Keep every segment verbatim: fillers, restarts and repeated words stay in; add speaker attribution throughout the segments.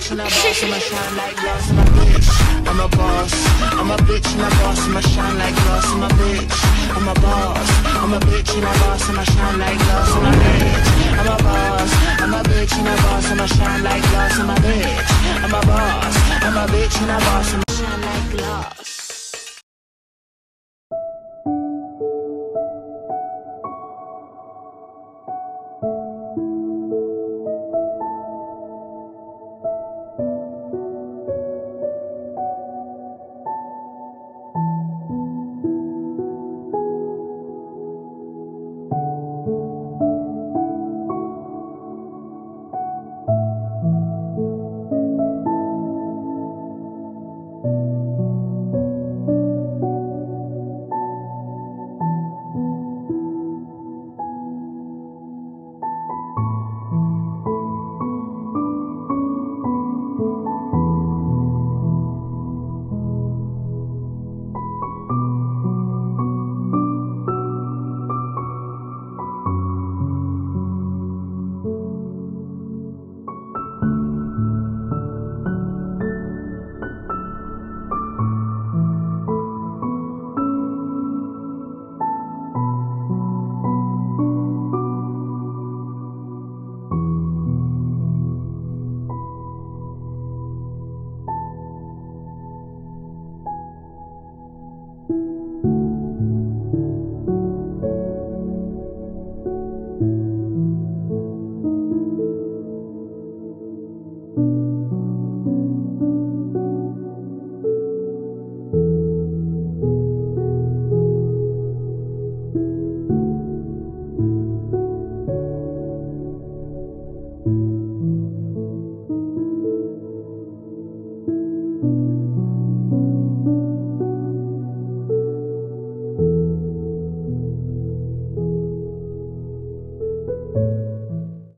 Speaker 1: bitch and a boss, I'ma shine like glass, I'm a bitch. I'm a boss, I'm a bitch and a boss, I'ma shine like glass, I'm a bitch. I'm a boss, I'm a bitch and a boss, I'ma shine like glass, I'm a bitch. I'm a boss, I'm a bitch and a boss, I'ma shine like glass, I'm a bitch. I'm a boss, I'm a bitch and a boss, I'ma shine like glass.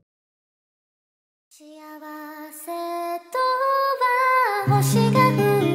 Speaker 2: 幸せとは星が降る